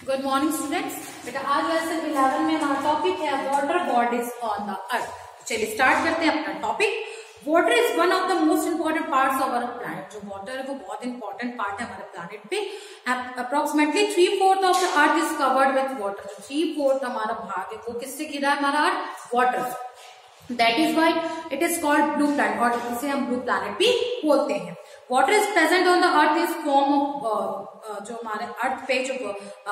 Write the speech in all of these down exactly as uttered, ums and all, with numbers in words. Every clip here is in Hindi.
Good morning students. बेटा आज लेसन इलेवन में हमारा टॉपिक है water bodies on the earth. चलिए स्टार्ट करते हैं अपना topic. Water is one of the most important parts of our planet. जो वाटर है वो बहुत इंपॉर्टेंट पार्ट है हमारे प्लैनेट पे। Approximately three fourth of the earth is covered with water. जो थ्री फोर्थ हमारा भाग है वो किससे घिरा है हमारा earth? Water. That is why it is called blue planet और इसे हम ब्लू प्लैनेट भी बोलते हैं। Water is present on the earth is form of जो हमारे अर्थ पे जो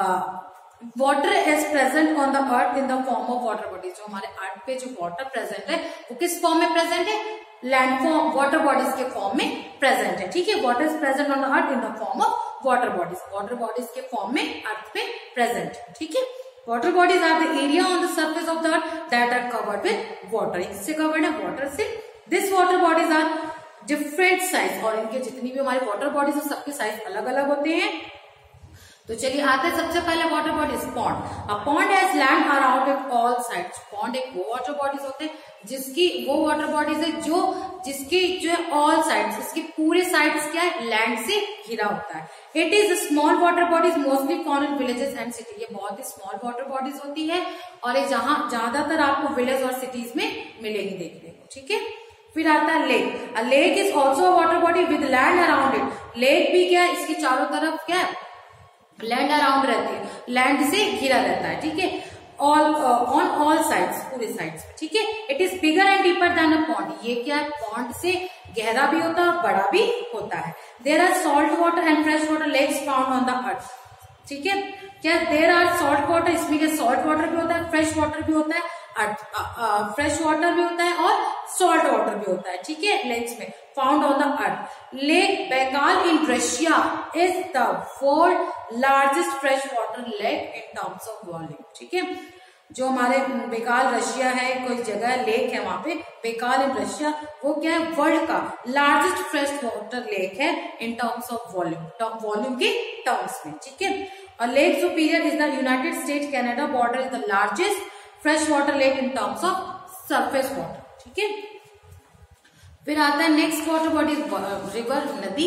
water is present on the earth in the form of water bodies. जो हमारे अर्थ पे जो वाटर प्रेजेंट है वो किस फॉर्म में प्रेजेंट है? लैंड फॉर्म वाटर बॉडीज के फॉर्म में प्रेजेंट है। ठीक है, water is present on the earth in the form of water bodies. Water bodies के फॉर्म में अर्थ पे प्रेजेंट है। ठीक है, water bodies are the area on the surface of the earth that are covered with water. इससे कवर्ड है वाटर से। This water bodies are different size और इनके जितनी भी हमारे वाटर बॉडीज है सबके साइज अलग अलग होते हैं। तो चलिए आते हैं सबसे पहले water bodies pond. A pond has land around it all sides. Pond एक वो वाटर बॉडीज होते हैं जिसकी वो वाटर बॉडीज है जो जिसकी जो ऑल साइड्स इसके पूरे साइड्स क्या है? लैंड से घिरा होता है। It is small water bodies mostly found in villages and city. ये बहुत ही स्मॉल वाटर बॉडीज होती है और ये जहां ज्यादातर आपको विलेज और सिटीज में मिलेगी देखने को। ठीक है, फिर आता है lake. A lake is also a water body with land around it. Lake भी क्या है? इसकी चारों तरफ क्या है? लैंड अराउंड रहती है, लैंड से घिरा रहता है। ठीक है, ऑल ऑन ऑल साइड्स, पूरे साइड्स पे। ठीक है, it is bigger and deeper than a pond. ये क्या है? पॉन्ड से गहरा भी होता है और बड़ा भी होता है। There are salt water and fresh water lakes found on the earth. ठीक है, क्या देयर आर सॉल्ट वाटर, इसमें क्या सॉल्ट वाटर भी होता है, फ्रेश वाटर भी होता है, फ्रेश वाटर भी होता है और सॉल्ट वाटर भी होता है। ठीक है, लेक्स में found on the earth. Lake Baikal in Russia is the world largest fresh water lake in terms of volume. ठीक है, जो हमारे बेकाल रशिया है, कोई जगह लेक है वहां पे बेकाल इन रशिया, वो क्या है? वर्ल्ड का लार्जेस्ट फ्रेश वाटर लेक है in terms of volume, volume के टर्म्स में। ठीक है, और Lake Superior is the United State Canada border is the largest fresh water lake in terms of surface water. ठीक है, फिर आता है नेक्स्ट वाटर बॉडी रिवर, नदी।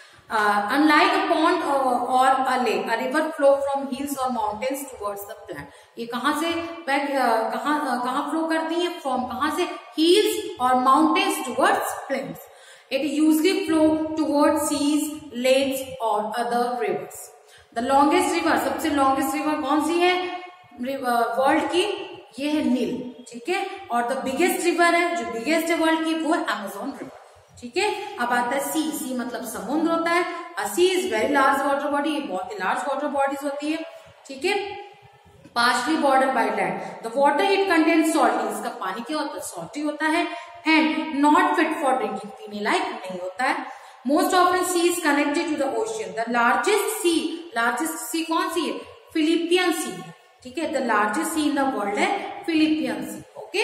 अनलाइक अ पॉन्ड और a lake, a river flow from hills और माउंटेन्स टुवर्ड्स द प्लैन। ये कहां से कहां कहां फ्लो करती है? फ्रॉम कहां से? हिल्स और mountains towards plains. It usually flow towards seas, lakes और other rivers. The longest river, सबसे लॉन्गेस्ट रिवर कौन सी है वर्ल्ड की? ये है नील। ठीक है, और द बिगेस्ट रिवर है, जो बिगेस्ट है वर्ल्ड की, वो है अमेज़न रिवर। ठीक है, अब आता है सी। सी मतलब समुद्र होता है। A sea is very large water body. ये बहुत ही लार्ज वाटर बॉडीज होती है। ठीक है, partially border by land. The water it contains salt. इसका पानी क्या होता है? सॉल्टी होता है and not fit for drinking, पीने लायक नहीं होता है। Most often sea is connected to the ocean. The largest sea, largest sea कौन सी है? फिलिपियन सी है। ठीक है, the largest sea in the world है फिलिपियन सी। ओके,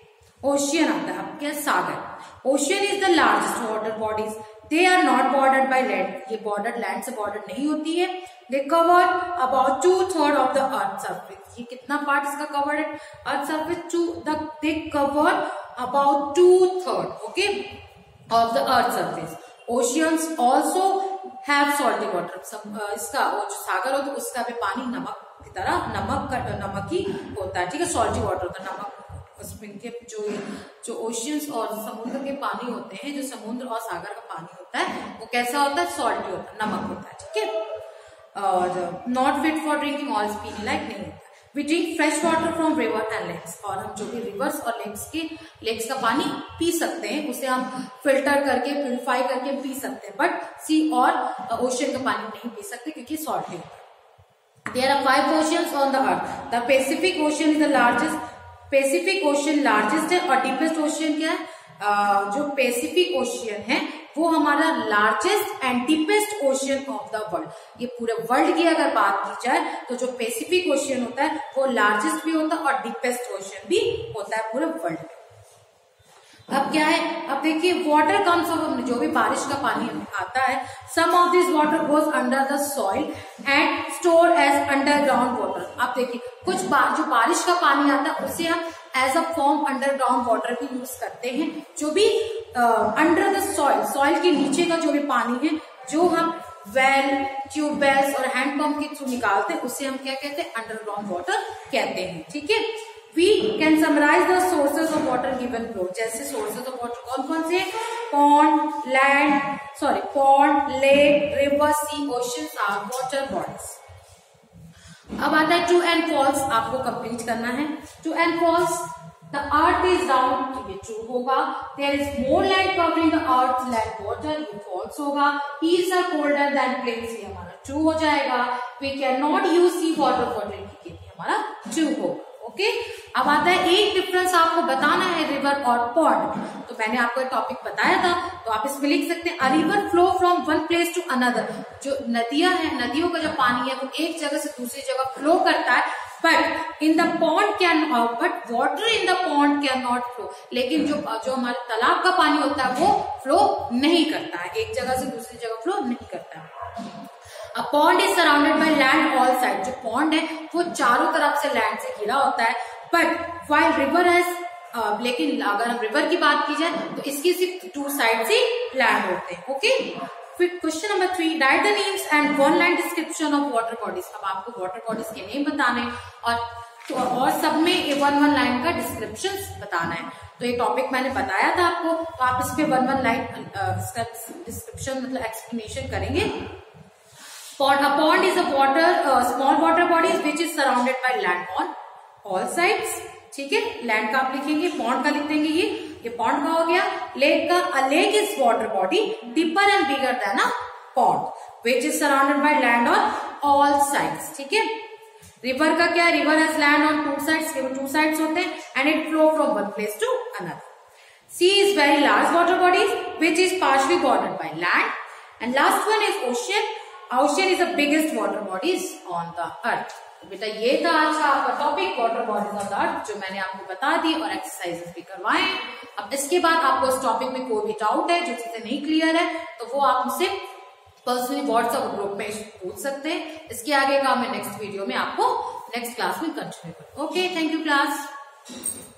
ओशियन आता है अब क्या? सागर। Ocean is the largest water bodies. They are not bordered by land. ये बॉर्डर लैंड से बॉर्डर नहीं होती है। They cover about two third of the earth surface. ये कितना पार्ट इसका कवर्ड है? Earth surface to the they cover about two third okay of the earth surface. Oceans also have salty water. इसका वो जो सागर होता है उसका भी पानी नमक की तरह नमक का नमक ही होता है। ठीक है, सॉल्टी वाटर होता है, नमक उसमें के जो जो ओशियंस और समुद्र के पानी होते हैं, जो समुद्र और सागर का पानी होता है वो कैसा होता है? सॉल्टी होता है, नमक होता है। ठीक है, और not fit for drinking, all पीने लायक नहीं होता। We drink fresh water from river and lakes. और हम जो भी रिवर्स और लेक्स के लेक्स का पानी पी सकते हैं, उसे हम फिल्टर करके प्यूरिफाई करके पी सकते हैं, बट सी और ओशियन का पानी नहीं पी सकते क्योंकि सॉल्टी होता है। There are five oceans on the earth. The Pacific Ocean is the largest. Pacific Ocean largest है और deepest ocean क्या है? uh, जो Pacific Ocean है वो हमारा largest and deepest ocean of the world. ये पूरे वर्ल्ड की अगर बात की जाए तो जो पैसिफिक ओशियन होता है वो लार्जेस्ट भी होता है और डीपेस्ट ओशियन भी होता है पूरे वर्ल्ड में। अब क्या है? अब देखिए वाटर कम्स ऑफ, जो भी बारिश का पानी आता है, some of this water goes under the soil and store as underground water. आप देखिए कुछ बा, जो बारिश का पानी आता है उसे हम as a form underground water भी यूज करते हैं। जो भी अंडर द सॉइल, सॉइल के नीचे का जो भी पानी है जो हम वेल, ट्यूबवेल्स और हैंडपंप के थ्रू निकालते हैं उसे हम क्या कहते हैं, अंडरग्राउंड वाटर कहते हैं। ठीक है, we can summarise the sources of water given below. जैसे सोर्सेज ऑफ वाटर कौन कौन से, pond, land, sorry pond, lake, river, sea, ocean are water bodies. अब आता है ट्रू एंड फॉल्स, आपको कंप्लीट करना है। True and false, the earth is round, तो ये ट्रू होगा। There is more land covering the earth land water, ये फॉल्स होगा। Hills are colder than plains, ये हमारा ट्रू हो जाएगा। We can not use sea water for drinking, ये भी हमारा ट्रू होगा। Okay okay? अब आता है एक डिफरेंस आपको बताना है रिवर और पॉन्ड। तो मैंने आपको एक टॉपिक बताया था, तो आप इसमें लिख सकते हैं, a river flow from one place to another. जो नदियां हैं, नदियों का जो पानी है वो एक जगह से दूसरी जगह फ्लो करता है, but in the pond can but water in the pond can not flow. लेकिन जो जो हमारे तालाब का पानी होता है वो फ्लो नहीं करता है, एक जगह से दूसरी जगह फ्लो नहीं करता है। A pond is surrounded by land all sides. जो pond है वो चारों तरफ से लैंड से घिरा होता है, but while river has uh, लेकिन अगर हम रिवर की बात की जाए तो इसकी सिर्फ टू साइड से लैंड होते हैं। ओके, फिर question number three, write the names and one line description of water bodies. अब आपको वाटर बॉडीज के नेम बताने और तो और सब में वन वन लाइन का डिस्क्रिप्शन बताना है। तो ये टॉपिक मैंने बताया था आपको, तो आप इस पे वन वन लाइन इसका डिस्क्रिप्शन मतलब एक्सप्लेनेशन करेंगे। Pond, a pond is a water, uh, small water body which is surrounded by land on all sides. ठीक है, लैंड का आप लिखेंगे, पॉन्ड का लिख देंगे, ये ये पॉन्ड का हो गया। लेक का, a lake is water body deeper and bigger than a pond which is surrounded by land on all sides. ठीक है, रिवर का क्या, river has land on two sides, केवल two sides होते हैं, and it flow from one place to another. Sea is very large water body which is partially bordered by land, and last one is ocean. Ocean is the biggest water bodies on the earth. तो बेटा ये था आज का आपका topic, water bodies on the earth, जो मैंने आपको बता दी और एक्सरसाइजेस भी करवाए। अब इसके बाद आपको इस टॉपिक में कोई भी डाउट है, जो चीजें नहीं क्लियर है, तो वो आप मुझसे पर्सनली व्हाट्सएप ग्रुप में पूछ सकते हैं। इसके आगे का मैं नेक्स्ट वीडियो में आपको नेक्स्ट क्लास में कंटिन्यू करूँ। Okay, thank you class.